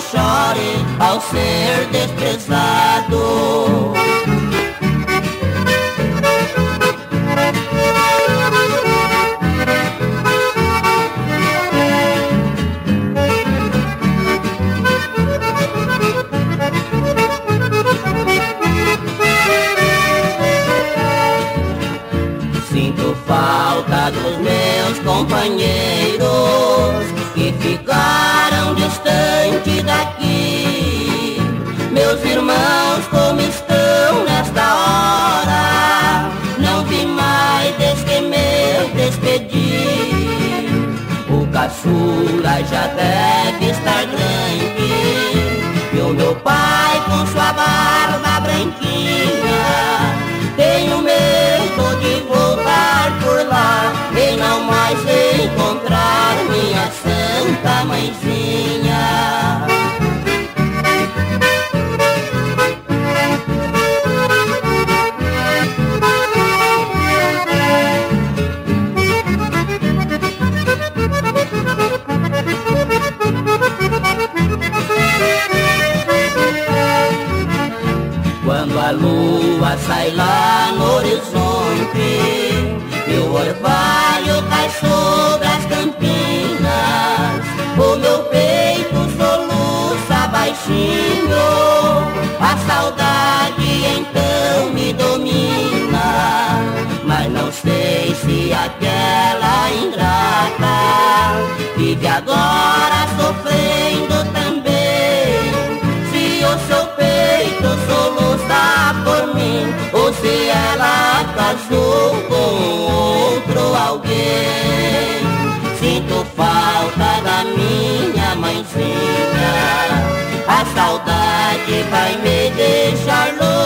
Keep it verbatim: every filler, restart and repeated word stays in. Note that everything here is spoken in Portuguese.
chore ao ser desprezado. Sinto falta dos meus companheiros que ficaram distante daqui. Meus irmãos, como estão nesta hora? Não vi mais desde que me despedi. O caçula já deve estar grande e o meu pai com sua barba branquinha. Tenho medo de voltar por lá e não mais encontrar minha santa mãezinha. Quando a lua sai lá no horizonte e o orvalho cai sobre as campinas, o meu peito soluça baixinho, a saudade então me domina. Mas não sei se aquela ingrata vive agora sofrendo também, se o seu peito soluça por mim ou se ela casou com outro alguém. Sinto falta da minha mãezinha, a saudade vai me deixar louco.